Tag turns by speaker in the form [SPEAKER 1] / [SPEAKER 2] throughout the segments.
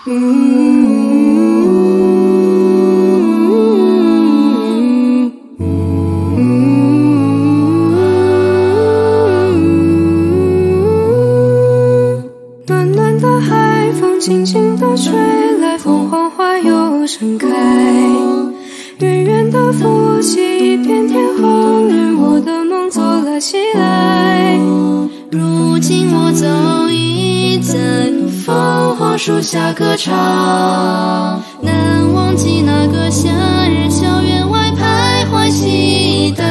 [SPEAKER 1] 暖暖的海风轻轻地吹来，凤凰花又盛开。远远的浮起一片天空，让我的梦做了起来。
[SPEAKER 2] 如今我早已在凤凰树下歌唱，难忘记那个夏日校园外徘徊期待。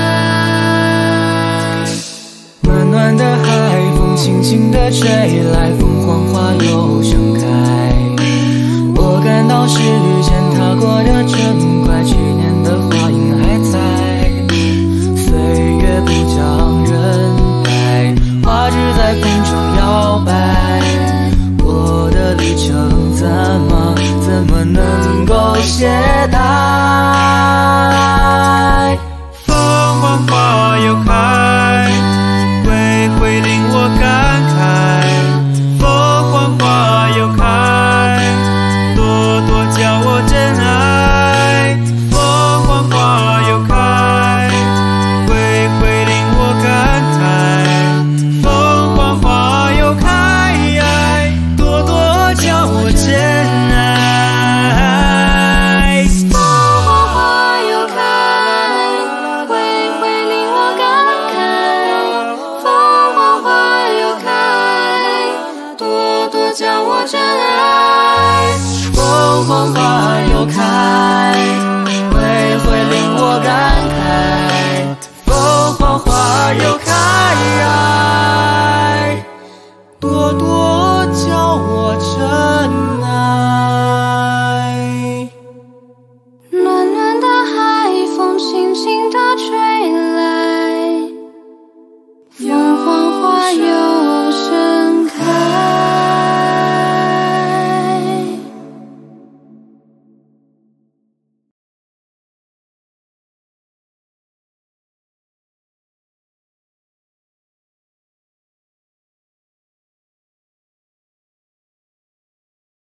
[SPEAKER 3] 暖暖的海风轻轻地吹来，凤凰花又盛开。我感到时间它过得真快，去年的花影还在，岁月不将人待，花枝在风中摇摆。我的旅程怎么能够懈怠？